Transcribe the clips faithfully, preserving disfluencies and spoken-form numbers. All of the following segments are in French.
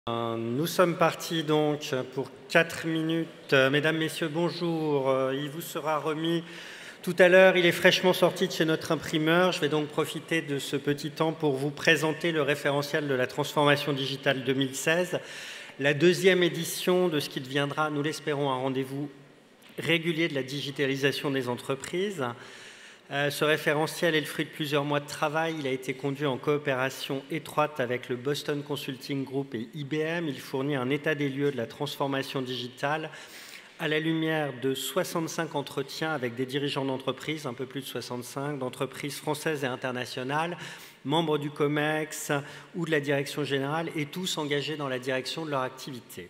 Nous sommes partis donc pour quatre minutes. Mesdames, Messieurs, bonjour. Il vous sera remis tout à l'heure. Il est fraîchement sorti de chez notre imprimeur. Je vais donc profiter de ce petit temps pour vous présenter le référentiel de la transformation digitale deux mille seize, la deuxième édition de ce qui deviendra, nous l'espérons, un rendez-vous régulier de la digitalisation des entreprises. Euh, ce référentiel est le fruit de plusieurs mois de travail. Il a été conduit en coopération étroite avec le Boston Consulting Group et I B M. Il fournit un état des lieux de la transformation digitale à la lumière de soixante-cinq entretiens avec des dirigeants d'entreprises, un peu plus de soixante-cinq, d'entreprises françaises et internationales, membres du COMEX ou de la direction générale, et tous engagés dans la direction de leur activité.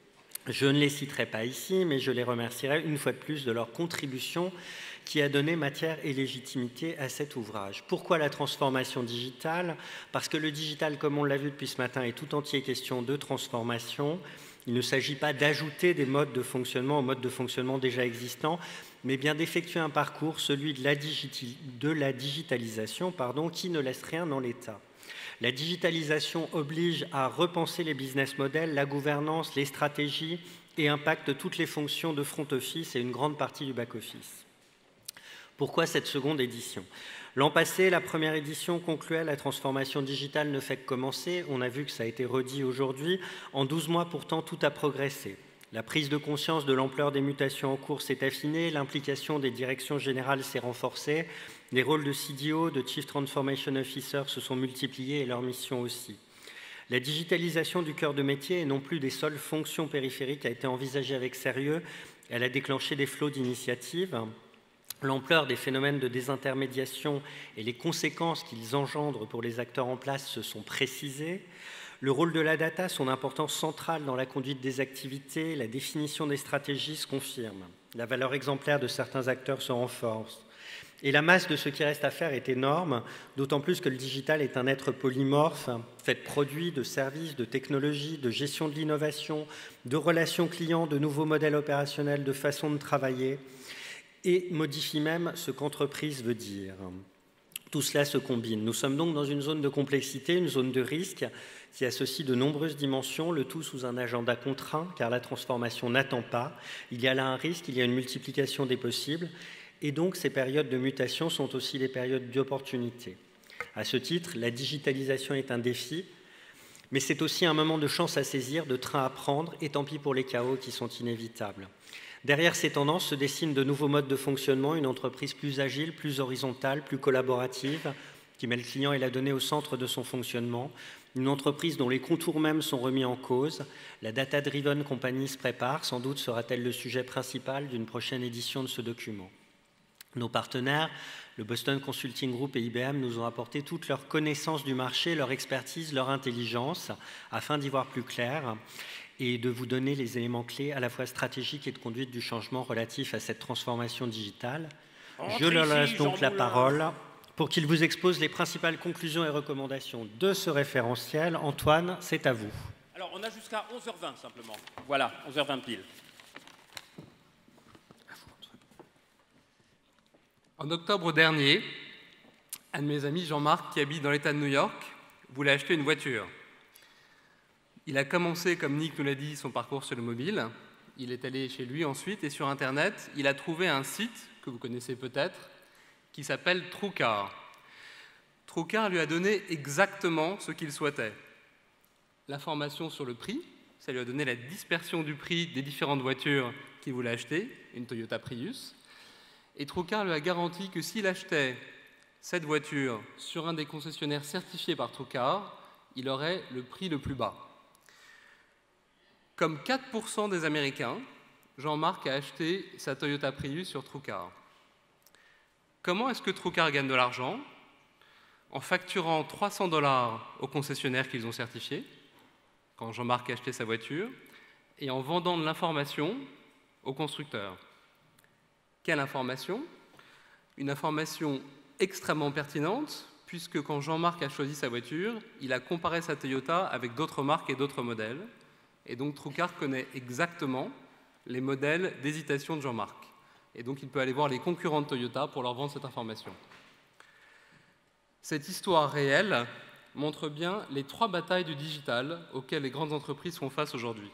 Je ne les citerai pas ici, mais je les remercierai une fois de plus de leur contribution qui a donné matière et légitimité à cet ouvrage. Pourquoi la transformation digitale? Parce que le digital, comme on l'a vu depuis ce matin, est tout entier question de transformation. Il ne s'agit pas d'ajouter des modes de fonctionnement aux modes de fonctionnement déjà existants, mais bien d'effectuer un parcours, celui de la, de la digitalisation, pardon, qui ne laisse rien dans l'état. La digitalisation oblige à repenser les business models, la gouvernance, les stratégies et impacte toutes les fonctions de front office et une grande partie du back office. Pourquoi cette seconde édition? L'an passé, la première édition concluait la transformation digitale ne fait que commencer. On a vu que ça a été redit aujourd'hui. En douze mois, pourtant, tout a progressé. La prise de conscience de l'ampleur des mutations en cours s'est affinée, l'implication des directions générales s'est renforcée, les rôles de C D O, de Chief Transformation Officer se sont multipliés et leurs missions aussi. La digitalisation du cœur de métier et non plus des seules fonctions périphériques a été envisagée avec sérieux. Elle a déclenché des flots d'initiatives. L'ampleur des phénomènes de désintermédiation et les conséquences qu'ils engendrent pour les acteurs en place se sont précisées. Le rôle de la data, son importance centrale dans la conduite des activités, la définition des stratégies se confirme. La valeur exemplaire de certains acteurs se renforce. Et la masse de ce qui reste à faire est énorme, d'autant plus que le digital est un être polymorphe, fait de produits, de services, de technologies, de gestion de l'innovation, de relations clients, de nouveaux modèles opérationnels, de façon de travailler, et modifie même ce qu'entreprise veut dire. Tout cela se combine. Nous sommes donc dans une zone de complexité, une zone de risque qui associe de nombreuses dimensions, le tout sous un agenda contraint, car la transformation n'attend pas. Il y a là un risque, il y a une multiplication des possibles, et donc ces périodes de mutation sont aussi des périodes d'opportunité. À ce titre, la digitalisation est un défi, mais c'est aussi un moment de chance à saisir, de train à prendre, et tant pis pour les chaos qui sont inévitables. Derrière ces tendances se dessinent de nouveaux modes de fonctionnement, une entreprise plus agile, plus horizontale, plus collaborative, qui met le client et la donnée au centre de son fonctionnement, une entreprise dont les contours mêmes sont remis en cause. La Data-Driven Company se prépare, sans doute sera-t-elle le sujet principal d'une prochaine édition de ce document. Nos partenaires, le Boston Consulting Group et I B M, nous ont apporté toute leur connaissance du marché, leur expertise, leur intelligence, afin d'y voir plus clair et de vous donner les éléments clés à la fois stratégiques et de conduite du changement relatif à cette transformation digitale. Entre Je leur laisse donc la parole pour qu'il vous expose les principales conclusions et recommandations de ce référentiel. Antoine, c'est à vous. Alors, on a jusqu'à onze heures vingt simplement. Voilà, onze heures vingt pile. En octobre dernier, un de mes amis, Jean-Marc, qui habite dans l'État de New York, voulait acheter une voiture. Il a commencé, comme Nick nous l'a dit, son parcours sur le mobile. Il est allé chez lui ensuite et sur Internet, il a trouvé un site que vous connaissez peut-être qui s'appelle TrueCar. TrueCar lui a donné exactement ce qu'il souhaitait. L'information sur le prix, ça lui a donné la dispersion du prix des différentes voitures qu'il voulait acheter, une Toyota Prius. Et TrueCar lui a garanti que s'il achetait cette voiture sur un des concessionnaires certifiés par TrueCar, il aurait le prix le plus bas. Comme quatre pour cent des Américains, Jean-Marc a acheté sa Toyota Prius sur TrueCar. Comment est-ce que TrueCar gagne de l'argent? En facturant trois cents dollars aux concessionnaires qu'ils ont certifiés, quand Jean-Marc a acheté sa voiture, et en vendant de l'information aux constructeurs. Quelle information? Une information extrêmement pertinente, puisque quand Jean-Marc a choisi sa voiture, il a comparé sa Toyota avec d'autres marques et d'autres modèles. Et donc TrueCar connaît exactement les modèles d'hésitation de Jean-Marc. Et donc il peut aller voir les concurrents de Toyota pour leur vendre cette information. Cette histoire réelle montre bien les trois batailles du digital auxquelles les grandes entreprises font face aujourd'hui.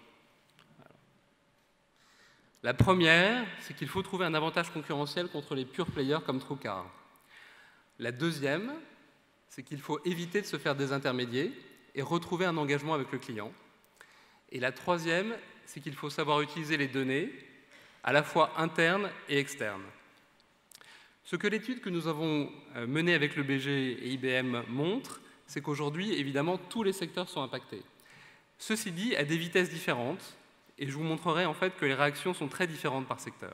La première, c'est qu'il faut trouver un avantage concurrentiel contre les pure players comme TrueCar. La deuxième, c'est qu'il faut éviter de se faire désintermédier et retrouver un engagement avec le client. Et la troisième, c'est qu'il faut savoir utiliser les données, à la fois internes et externes. Ce que l'étude que nous avons menée avec le B G et I B M montre, c'est qu'aujourd'hui, évidemment, tous les secteurs sont impactés. Ceci dit, à des vitesses différentes, et je vous montrerai en fait que les réactions sont très différentes par secteur.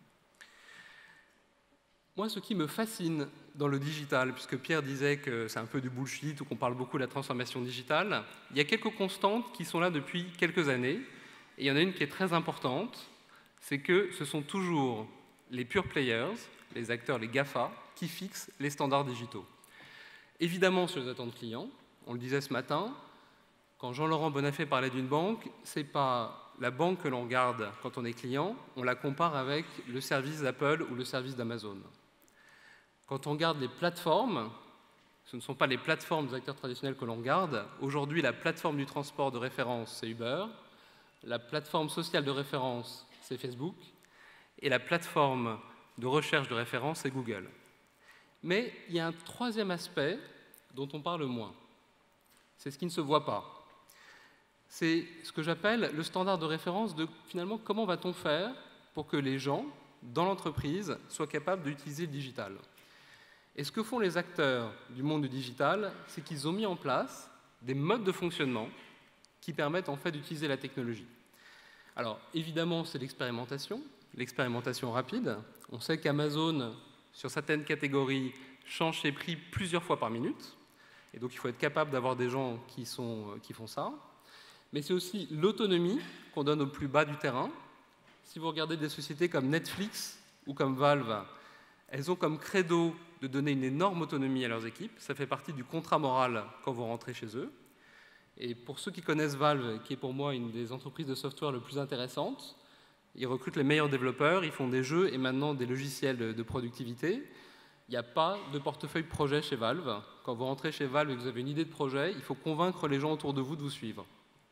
Moi, ce qui me fascine dans le digital, puisque Pierre disait que c'est un peu du bullshit ou qu'on parle beaucoup de la transformation digitale, il y a quelques constantes qui sont là depuis quelques années, et il y en a une qui est très importante, c'est que ce sont toujours les pure players, les acteurs, les GAFA, qui fixent les standards digitaux. Évidemment sur les attentes clients, on le disait ce matin, quand Jean-Laurent Bonafé parlait d'une banque, ce n'est pas la banque que l'on regarde quand on est client, on la compare avec le service d'Apple ou le service d'Amazon. Quand on regarde les plateformes, ce ne sont pas les plateformes des acteurs traditionnels que l'on regarde. Aujourd'hui, la plateforme du transport de référence, c'est Uber. La plateforme sociale de référence, c'est Facebook. Et la plateforme de recherche de référence, c'est Google. Mais il y a un troisième aspect dont on parle moins. C'est ce qui ne se voit pas. C'est ce que j'appelle le standard de référence de, finalement, comment va-t-on faire pour que les gens, dans l'entreprise, soient capables d'utiliser le digital. Et ce que font les acteurs du monde du digital, c'est qu'ils ont mis en place des modes de fonctionnement qui permettent en fait d'utiliser la technologie. Alors, évidemment, c'est l'expérimentation, l'expérimentation rapide. On sait qu'Amazon, sur certaines catégories, change ses prix plusieurs fois par minute. Et donc, il faut être capable d'avoir des gens qui, sont, qui font ça. Mais c'est aussi l'autonomie qu'on donne au plus bas du terrain. Si vous regardez des sociétés comme Netflix ou comme Valve, elles ont comme credo de donner une énorme autonomie à leurs équipes. Ça fait partie du contrat moral quand vous rentrez chez eux. Et pour ceux qui connaissent Valve, qui est pour moi une des entreprises de software les plus intéressantes, ils recrutent les meilleurs développeurs, ils font des jeux et maintenant des logiciels de productivité. Il n'y a pas de portefeuille projet chez Valve. Quand vous rentrez chez Valve et que vous avez une idée de projet, il faut convaincre les gens autour de vous de vous suivre.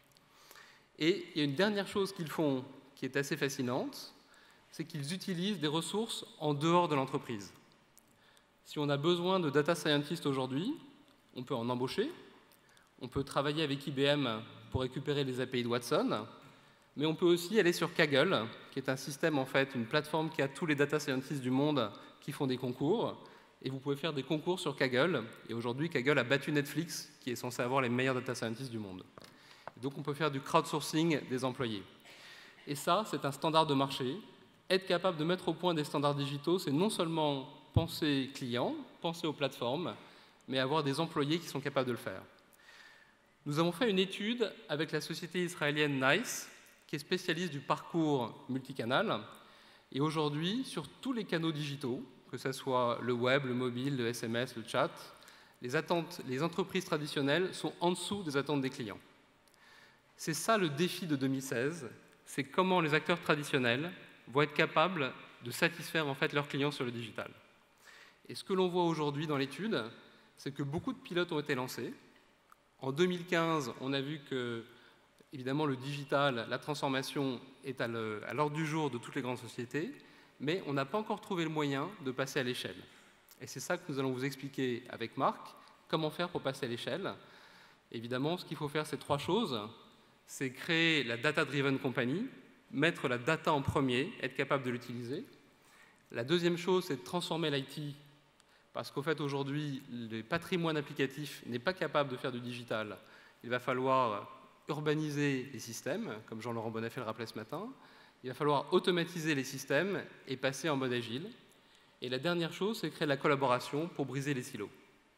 Et il y a une dernière chose qu'ils font qui est assez fascinante, c'est qu'ils utilisent des ressources en dehors de l'entreprise. Si on a besoin de data scientists aujourd'hui, on peut en embaucher, on peut travailler avec I B M pour récupérer les A P I de Watson, mais on peut aussi aller sur Kaggle, qui est un système, en fait, une plateforme qui a tous les data scientists du monde qui font des concours, et vous pouvez faire des concours sur Kaggle, et aujourd'hui, Kaggle a battu Netflix, qui est censé avoir les meilleurs data scientists du monde. Donc on peut faire du crowdsourcing des employés. Et ça, c'est un standard de marché. Être capable de mettre au point des standards digitaux, c'est non seulement penser client, penser aux plateformes, mais avoir des employés qui sont capables de le faire. Nous avons fait une étude avec la société israélienne NICE, qui est spécialiste du parcours multicanal. Et aujourd'hui, sur tous les canaux digitaux, que ce soit le web, le mobile, le S M S, le chat, les, attentes, les entreprises traditionnelles sont en dessous des attentes des clients. C'est ça le défi de deux mille seize, c'est comment les acteurs traditionnels vont être capables de satisfaire en fait leurs clients sur le digital. Et ce que l'on voit aujourd'hui dans l'étude, c'est que beaucoup de pilotes ont été lancés. En deux mille quinze, on a vu que, évidemment, le digital, la transformation est à l'ordre du jour de toutes les grandes sociétés, mais on n'a pas encore trouvé le moyen de passer à l'échelle. Et c'est ça que nous allons vous expliquer avec Marc, comment faire pour passer à l'échelle. Évidemment, ce qu'il faut faire, c'est trois choses. C'est créer la data-driven company, mettre la data en premier, être capable de l'utiliser. La deuxième chose, c'est de transformer l'I T, parce qu'au fait, aujourd'hui, le patrimoine applicatif n'est pas capable de faire du digital. Il va falloir urbaniser les systèmes, comme Jean-Laurent Bonafé le rappelait ce matin. Il va falloir automatiser les systèmes et passer en mode agile. Et la dernière chose, c'est créer la collaboration pour briser les silos.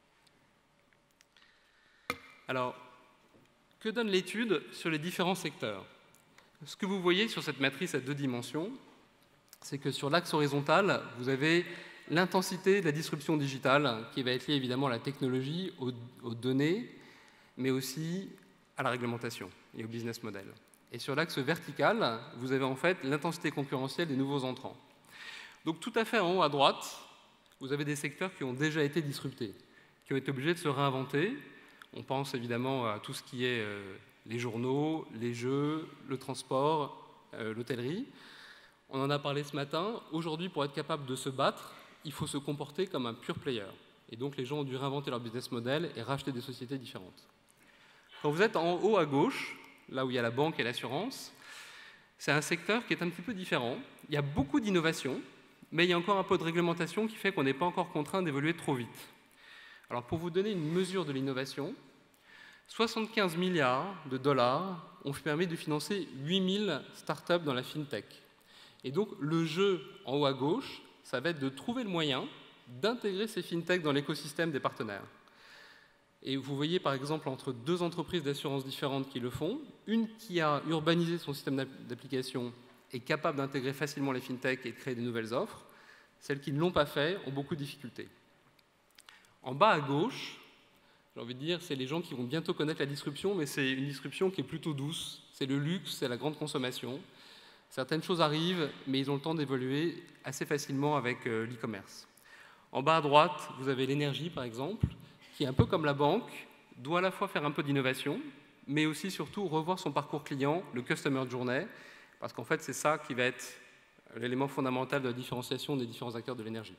Alors, que donne l'étude sur les différents secteurs? Ce que vous voyez sur cette matrice à deux dimensions, c'est que sur l'axe horizontal, vous avez l'intensité de la disruption digitale qui va être liée évidemment à la technologie, aux, aux données, mais aussi à la réglementation et au business model. Et sur l'axe vertical, vous avez en fait l'intensité concurrentielle des nouveaux entrants. Donc tout à fait en haut à droite, vous avez des secteurs qui ont déjà été disruptés, qui ont été obligés de se réinventer. On pense évidemment à tout ce qui est euh, les journaux, les jeux, le transport, euh, l'hôtellerie. On en a parlé ce matin. Aujourd'hui, pour être capable de se battre, il faut se comporter comme un pure player. Et donc, les gens ont dû réinventer leur business model et racheter des sociétés différentes. Quand vous êtes en haut à gauche, là où il y a la banque et l'assurance, c'est un secteur qui est un petit peu différent. Il y a beaucoup d'innovation, mais il y a encore un peu de réglementation qui fait qu'on n'est pas encore contraint d'évoluer trop vite. Alors, pour vous donner une mesure de l'innovation, soixante-quinze milliards de dollars ont permis de financer huit mille startups dans la fintech. Et donc, le jeu en haut à gauche, ça va être de trouver le moyen d'intégrer ces fintechs dans l'écosystème des partenaires. Et vous voyez par exemple entre deux entreprises d'assurance différentes qui le font, une qui a urbanisé son système d'application est capable d'intégrer facilement les fintechs et de créer de nouvelles offres. Celles qui ne l'ont pas fait ont beaucoup de difficultés. En bas à gauche, j'ai envie de dire, c'est les gens qui vont bientôt connaître la disruption, mais c'est une disruption qui est plutôt douce. C'est le luxe, c'est la grande consommation. Certaines choses arrivent, mais ils ont le temps d'évoluer assez facilement avec euh, l'e-commerce. En bas à droite, vous avez l'énergie, par exemple, qui, un peu comme la banque, doit à la fois faire un peu d'innovation, mais aussi surtout revoir son parcours client, le customer journey, parce qu'en fait, c'est ça qui va être l'élément fondamental de la différenciation des différents acteurs de l'énergie.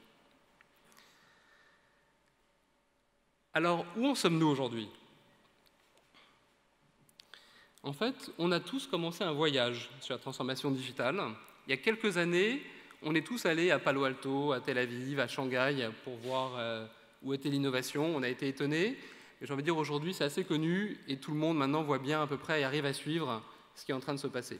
Alors, où en sommes-nous aujourd'hui? En fait, on a tous commencé un voyage sur la transformation digitale. Il y a quelques années, on est tous allés à Palo Alto, à Tel Aviv, à Shanghai pour voir euh, où était l'innovation. On a été étonnés. Mais j'ai envie de dire, aujourd'hui, c'est assez connu et tout le monde maintenant voit bien à peu près et arrive à suivre ce qui est en train de se passer.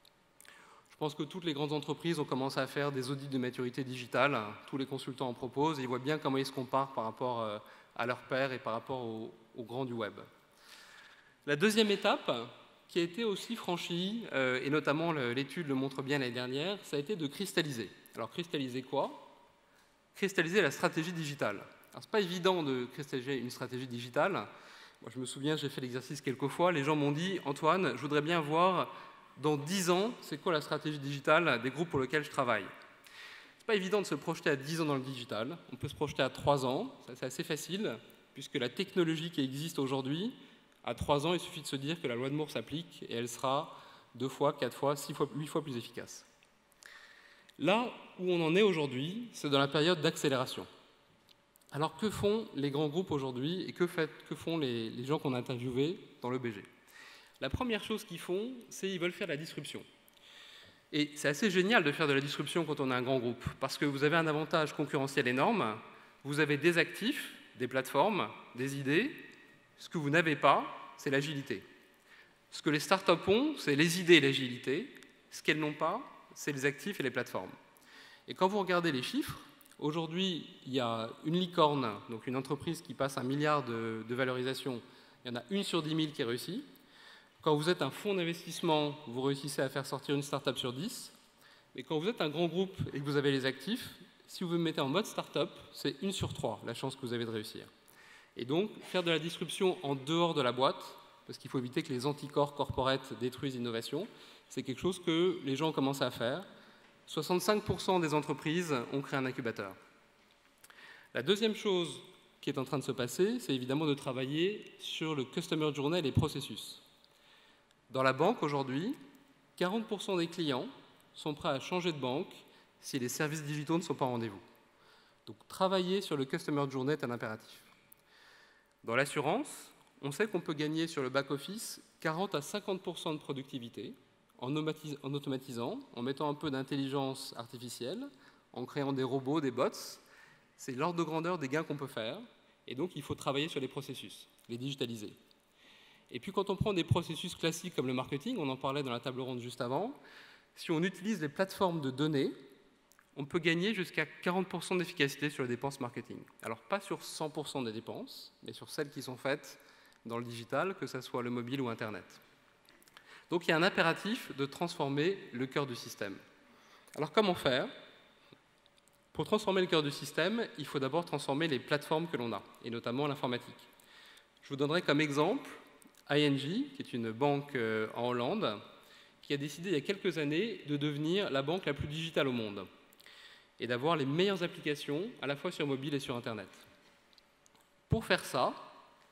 Je pense que toutes les grandes entreprises ont commencé à faire des audits de maturité digitale. Tous les consultants en proposent et ils voient bien comment ils se comparent par rapport euh, à leurs pairs et par rapport aux au grands du web. La deuxième étape, qui a été aussi franchie, euh, et notamment l'étude le montre bien l'année dernière, ça a été de cristalliser. Alors cristalliser quoi? Cristalliser la stratégie digitale. Alors c'est pas évident de cristalliser une stratégie digitale. Moi je me souviens, j'ai fait l'exercice quelques fois, les gens m'ont dit « Antoine, je voudrais bien voir dans dix ans, c'est quoi la stratégie digitale des groupes pour lesquels je travaille ?» C'est pas évident de se projeter à dix ans dans le digital, on peut se projeter à trois ans, c'est assez facile, puisque la technologie qui existe aujourd'hui, à trois ans, il suffit de se dire que la loi de Moore s'applique et elle sera deux fois, quatre fois, six fois, huit fois plus efficace. Là où on en est aujourd'hui, c'est dans la période d'accélération. Alors que font les grands groupes aujourd'hui et que, fait, que font les, les gens qu'on a interviewés dans l'E B G? La première chose qu'ils font, c'est qu'ils veulent faire de la disruption. Et c'est assez génial de faire de la disruption quand on a un grand groupe, parce que vous avez un avantage concurrentiel énorme, vous avez des actifs, des plateformes, des idées. Ce que vous n'avez pas, c'est l'agilité. Ce que les startups ont, c'est les idées et l'agilité. Ce qu'elles n'ont pas, c'est les actifs et les plateformes. Et quand vous regardez les chiffres, aujourd'hui, il y a une licorne, donc une entreprise qui passe un milliard de, de valorisation, il y en a une sur dix mille qui réussit. Quand vous êtes un fonds d'investissement, vous réussissez à faire sortir une startup sur dix. Mais quand vous êtes un grand groupe et que vous avez les actifs, si vous vous mettez en mode startup, c'est une sur trois la chance que vous avez de réussir. Et donc, faire de la disruption en dehors de la boîte, parce qu'il faut éviter que les anticorps corporate détruisent l'innovation, c'est quelque chose que les gens commencent à faire. soixante-cinq pour cent des entreprises ont créé un incubateur. La deuxième chose qui est en train de se passer, c'est évidemment de travailler sur le customer journey et les processus. Dans la banque, aujourd'hui, quarante pour cent des clients sont prêts à changer de banque si les services digitaux ne sont pas au rendez-vous. Donc, travailler sur le customer journey est un impératif. Dans l'assurance, on sait qu'on peut gagner sur le back-office quarante à cinquante pour cent de productivité en automatisant, en mettant un peu d'intelligence artificielle, en créant des robots, des bots. C'est l'ordre de grandeur des gains qu'on peut faire. Et donc, il faut travailler sur les processus, les digitaliser. Et puis, quand on prend des processus classiques comme le marketing, on en parlait dans la table ronde juste avant, si on utilise les plateformes de données, on peut gagner jusqu'à quarante pour cent d'efficacité sur les dépenses marketing. Alors, pas sur cent pour cent des dépenses, mais sur celles qui sont faites dans le digital, que ce soit le mobile ou Internet. Donc, il y a un impératif de transformer le cœur du système. Alors, comment faire? Pour transformer le cœur du système, il faut d'abord transformer les plateformes que l'on a, et notamment l'informatique. Je vous donnerai comme exemple I N G, qui est une banque en Hollande, qui a décidé il y a quelques années de devenir la banque la plus digitale au monde et d'avoir les meilleures applications à la fois sur mobile et sur Internet. Pour faire ça,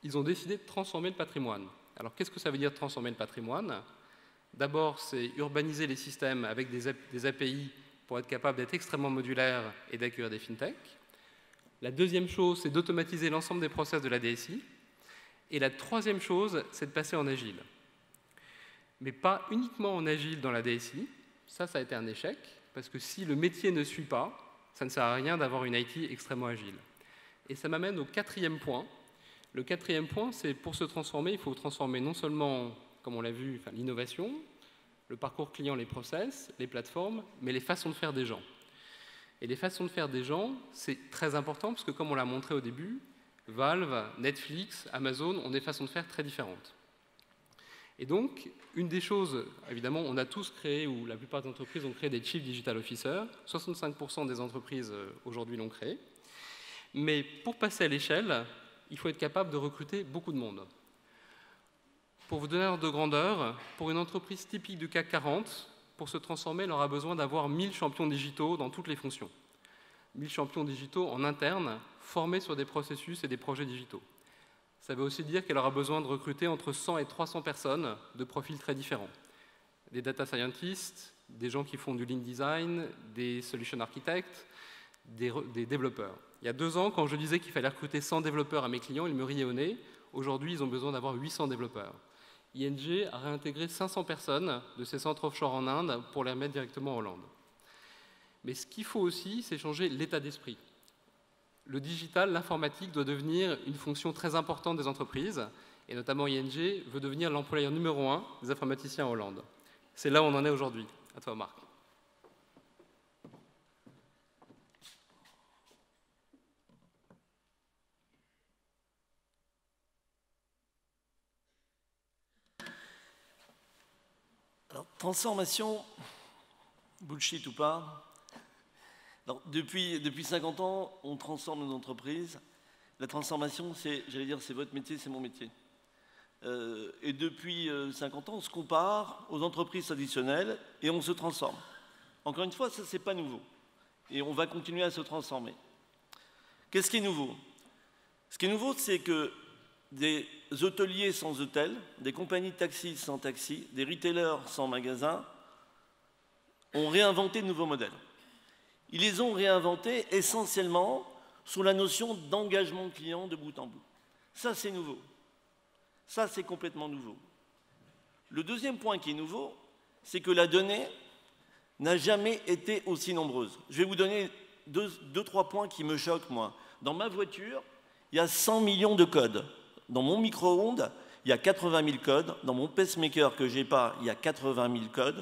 ils ont décidé de transformer le patrimoine. Alors, qu'est-ce que ça veut dire transformer le patrimoine? D'abord, c'est urbaniser les systèmes avec des, des A P I pour être capable d'être extrêmement modulaires et d'accueillir des fintechs. La deuxième chose, c'est d'automatiser l'ensemble des process de la D S I. Et la troisième chose, c'est de passer en agile. Mais pas uniquement en agile dans la D S I. Ça, ça a été un échec, parce que si le métier ne suit pas, ça ne sert à rien d'avoir une I T extrêmement agile. Et ça m'amène au quatrième point. Le quatrième point, c'est pour se transformer, il faut transformer non seulement, comme on l'a vu, enfin, l'innovation, le parcours client, les process, les plateformes, mais les façons de faire des gens. Et les façons de faire des gens, c'est très important, parce que comme on l'a montré au début, Valve, Netflix, Amazon ont des façons de faire très différentes. Et donc, une des choses, évidemment, on a tous créé, ou la plupart des entreprises ont créé des Chief Digital Officers, soixante-cinq pour cent des entreprises aujourd'hui l'ont créé. Mais pour passer à l'échelle, il faut être capable de recruter beaucoup de monde. Pour vous donner un ordre de grandeur, pour une entreprise typique du C A C quarante, pour se transformer, elle aura besoin d'avoir mille champions digitaux dans toutes les fonctions. mille champions digitaux en interne, formés sur des processus et des projets digitaux. Ça veut aussi dire qu'elle aura besoin de recruter entre cent et trois cents personnes de profils très différents. Des data scientists, des gens qui font du lean design, des solution architects, des, des développeurs. Il y a deux ans, quand je disais qu'il fallait recruter cent développeurs à mes clients, ils me riaient au nez. Aujourd'hui, ils ont besoin d'avoir huit cents développeurs. I N G a réintégré cinq cents personnes de ses centres offshore en Inde pour les remettre directement en Hollande. Mais ce qu'il faut aussi, c'est changer l'état d'esprit. Le digital, l'informatique doit devenir une fonction très importante des entreprises, et notamment I N G veut devenir l'employeur numéro un des informaticiens en Hollande. C'est là où on en est aujourd'hui. À toi, Marc. Alors, transformation, bullshit ou pas, alors, depuis, depuis cinquante ans, on transforme nos entreprises. La transformation, c'est, j'allais dire, c'est votre métier, c'est mon métier. Euh, et depuis cinquante ans, on se compare aux entreprises traditionnelles et on se transforme. Encore une fois, ça, c'est pas nouveau. Et on va continuer à se transformer. Qu'est-ce qui est nouveau? Ce qui est nouveau, c'est que des hôteliers sans hôtel, des compagnies de taxis sans taxi, des retailers sans magasins ont réinventé de nouveaux modèles. Ils les ont réinventés essentiellement sous la notion d'engagement client de bout en bout. Ça, c'est nouveau. Ça, c'est complètement nouveau. Le deuxième point qui est nouveau, c'est que la donnée n'a jamais été aussi nombreuse. Je vais vous donner deux, deux, trois points qui me choquent, moi. Dans ma voiture, il y a cent millions de codes. Dans mon micro-ondes, il y a quatre-vingt mille codes. Dans mon pacemaker que je n'ai pas, il y a quatre-vingt mille codes.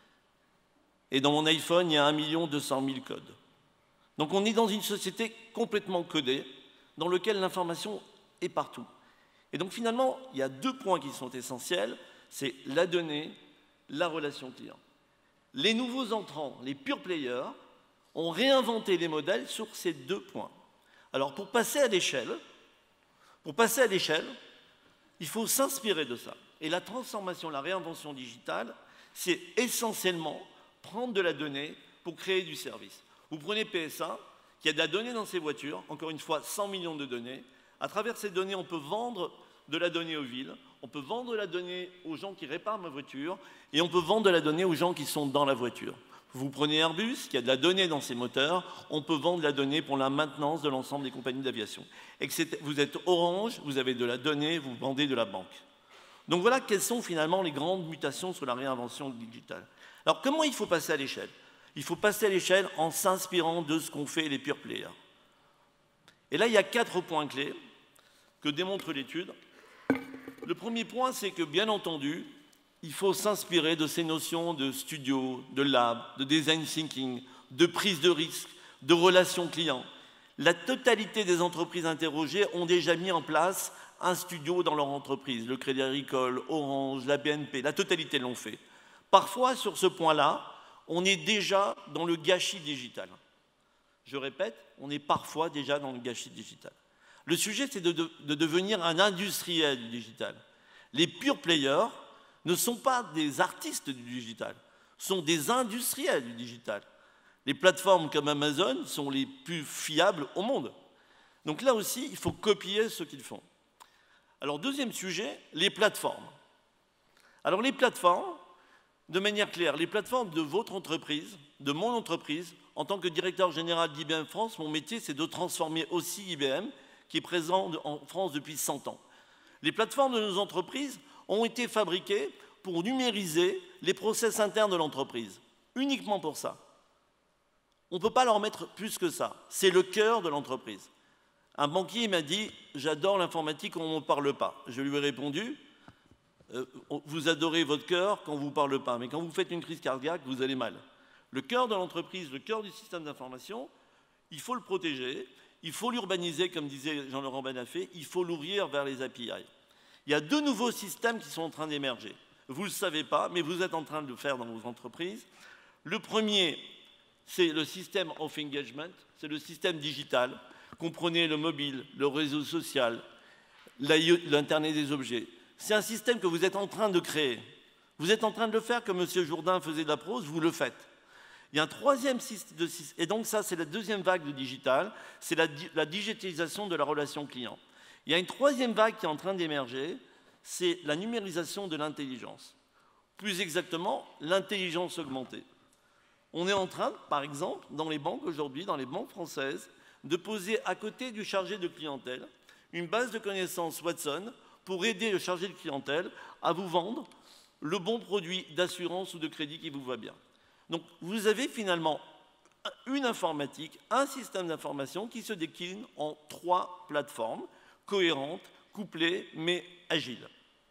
Et dans mon iPhone, il y a un million deux cent mille codes. Donc on est dans une société complètement codée, dans laquelle l'information est partout. Et donc finalement, il y a deux points qui sont essentiels, c'est la donnée, la relation client. Les nouveaux entrants, les pure players, ont réinventé les modèles sur ces deux points. Alors pour passer à l'échelle, pour passer à l'échelle, il faut s'inspirer de ça. Et la transformation, la réinvention digitale, c'est essentiellement prendre de la donnée pour créer du service. Vous prenez P S A, qui a de la donnée dans ses voitures, encore une fois cent millions de données. À travers ces données, on peut vendre de la donnée aux villes, on peut vendre de la donnée aux gens qui réparent ma voiture, et on peut vendre de la donnée aux gens qui sont dans la voiture. Vous prenez Airbus, qui a de la donnée dans ses moteurs, on peut vendre de la donnée pour la maintenance de l'ensemble des compagnies d'aviation. Vous êtes Orange, vous avez de la donnée, vous vendez de la banque. Donc voilà quelles sont finalement les grandes mutations sur la réinvention digitale. Alors comment il faut passer à l'échelle? Il faut passer à l'échelle en s'inspirant de ce qu'ont fait les pure players. Et là, il y a quatre points clés que démontre l'étude. Le premier point, c'est que, bien entendu, il faut s'inspirer de ces notions de studio, de lab, de design thinking, de prise de risque, de relations clients. La totalité des entreprises interrogées ont déjà mis en place un studio dans leur entreprise. Le Crédit Agricole, Orange, la B N P, la totalité l'ont fait. Parfois, sur ce point-là, on est déjà dans le gâchis digital. Je répète, on est parfois déjà dans le gâchis digital. Le sujet, c'est de, de, de devenir un industriel du digital. Les pure players ne sont pas des artistes du digital, sont des industriels du digital. Les plateformes comme Amazon sont les plus fiables au monde. Donc là aussi, il faut copier ce qu'ils font. Alors, deuxième sujet, les plateformes. Alors, les plateformes, de manière claire, les plateformes de votre entreprise, de mon entreprise, en tant que directeur général d'I B M France, mon métier, c'est de transformer aussi I B M, qui est présent en France depuis cent ans. Les plateformes de nos entreprises ont été fabriquées pour numériser les process internes de l'entreprise, uniquement pour ça. On ne peut pas leur mettre plus que ça. C'est le cœur de l'entreprise. Un banquier m'a dit « J'adore l'informatique, on ne m'en parle pas ». Je lui ai répondu euh, « Vous adorez votre cœur quand on ne vous parle pas, mais quand vous faites une crise cardiaque, vous allez mal ». Le cœur de l'entreprise, le cœur du système d'information, il faut le protéger, il faut l'urbaniser, comme disait Jean-Laurent Banafé, il faut l'ouvrir vers les A P I. Il y a deux nouveaux systèmes qui sont en train d'émerger. Vous ne le savez pas, mais vous êtes en train de le faire dans vos entreprises. Le premier, c'est le système of engagement, c'est le système digital. Comprenez le mobile, le réseau social, l'Internet des objets. C'est un système que vous êtes en train de créer. Vous êtes en train de le faire comme M. Jourdain faisait de la prose, vous le faites. Il y a un troisième système, et donc ça c'est la deuxième vague de digital, c'est la, la digitalisation de la relation client. Il y a une troisième vague qui est en train d'émerger, c'est la numérisation de l'intelligence. Plus exactement, l'intelligence augmentée. On est en train, par exemple, dans les banques aujourd'hui, dans les banques françaises, de poser à côté du chargé de clientèle une base de connaissances Watson pour aider le chargé de clientèle à vous vendre le bon produit d'assurance ou de crédit qui vous va bien. Donc, vous avez finalement une informatique, un système d'information qui se décline en trois plateformes cohérentes, couplées, mais agiles.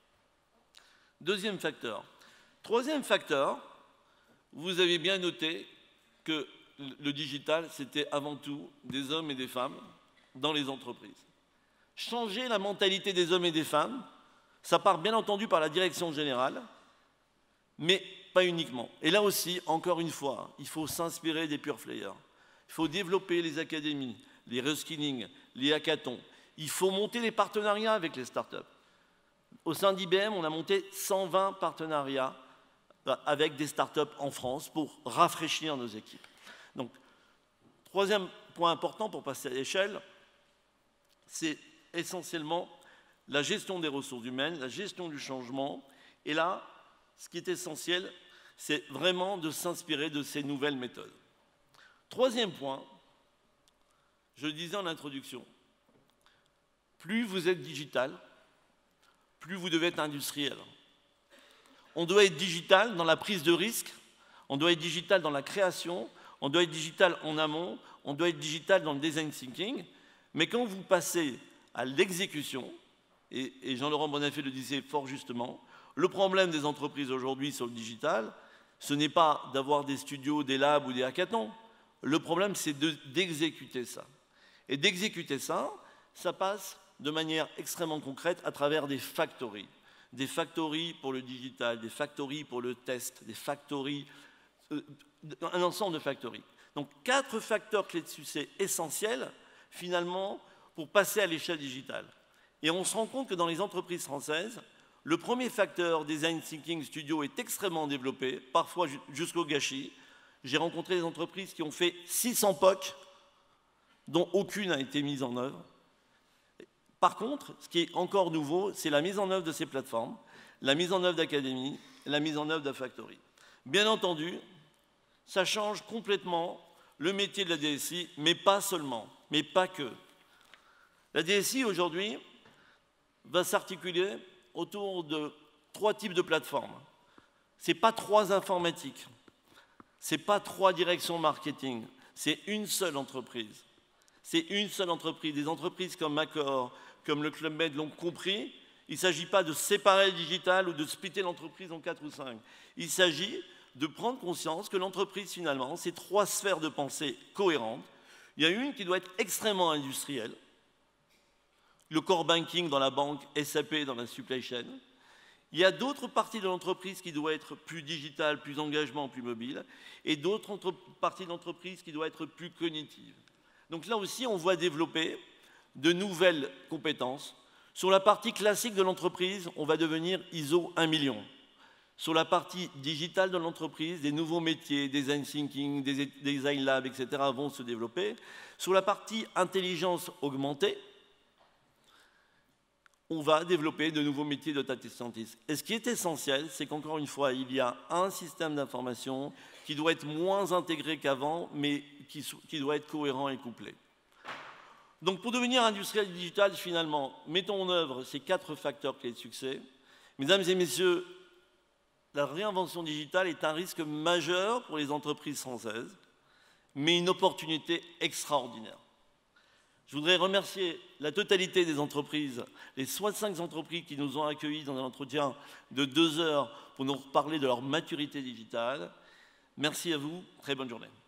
Deuxième facteur. Troisième facteur, vous avez bien noté que le digital, c'était avant tout des hommes et des femmes dans les entreprises. Changer la mentalité des hommes et des femmes, ça part bien entendu par la direction générale, mais pas uniquement. Et là aussi, encore une fois, il faut s'inspirer des pure players. Il faut développer les académies, les reskilling, les hackathons. Il faut monter les partenariats avec les startups. Au sein d'I B M, on a monté cent vingt partenariats avec des startups en France pour rafraîchir nos équipes. Donc, troisième point important pour passer à l'échelle, c'est essentiellement la gestion des ressources humaines, la gestion du changement. Et là, ce qui est essentiel, c'est vraiment de s'inspirer de ces nouvelles méthodes. Troisième point, je le disais en introduction, plus vous êtes digital, plus vous devez être industriel. On doit être digital dans la prise de risque, on doit être digital dans la création, on doit être digital en amont, on doit être digital dans le design thinking, mais quand vous passez à l'exécution, et, et Jean-Laurent Bonafé le disait fort justement, le problème des entreprises aujourd'hui sur le digital, ce n'est pas d'avoir des studios, des labs ou des hackathons. Le problème, c'est d'exécuter ça. Et d'exécuter ça, ça passe de manière extrêmement concrète à travers des factories. Des factories pour le digital, des factories pour le test, des factories, euh, un ensemble de factories. Donc, quatre facteurs clés de succès essentiels, finalement, pour passer à l'échelle digitale. Et on se rend compte que dans les entreprises françaises, le premier facteur Design Thinking Studio est extrêmement développé, parfois jusqu'au gâchis. J'ai rencontré des entreprises qui ont fait six cents P O C, dont aucune n'a été mise en œuvre. Par contre, ce qui est encore nouveau, c'est la mise en œuvre de ces plateformes, la mise en œuvre d'académies, la mise en œuvre de factory. Bien entendu, ça change complètement le métier de la D S I, mais pas seulement, mais pas que. La D S I, aujourd'hui, va s'articuler autour de trois types de plateformes. Ce n'est pas trois informatiques, ce n'est pas trois directions marketing, c'est une seule entreprise. C'est une seule entreprise. Des entreprises comme Accor, comme le Club Med l'ont compris. Il ne s'agit pas de séparer le digital ou de splitter l'entreprise en quatre ou cinq. Il s'agit de prendre conscience que l'entreprise, finalement, c'est trois sphères de pensée cohérentes. Il y a une qui doit être extrêmement industrielle. Le core banking dans la banque, S A P dans la supply chain. Il y a d'autres parties de l'entreprise qui doivent être plus digitales, plus engagement, plus mobile, et d'autres parties de l'entreprise qui doivent être plus cognitives. Donc là aussi, on voit développer de nouvelles compétences. Sur la partie classique de l'entreprise, on va devenir I S O un million. Sur la partie digitale de l'entreprise, des nouveaux métiers, design thinking, des design labs, et cetera vont se développer. Sur la partie intelligence augmentée, on va développer de nouveaux métiers de data scientist. Et ce qui est essentiel, c'est qu'encore une fois, il y a un système d'information qui doit être moins intégré qu'avant, mais qui, qui doit être cohérent et couplé. Donc pour devenir industriel digital, finalement, mettons en œuvre ces quatre facteurs clés de succès. Mesdames et messieurs, la réinvention digitale est un risque majeur pour les entreprises françaises, mais une opportunité extraordinaire. Je voudrais remercier la totalité des entreprises, les soixante-cinq entreprises qui nous ont accueillis dans un entretien de deux heures pour nous parler de leur maturité digitale. Merci à vous, très bonne journée.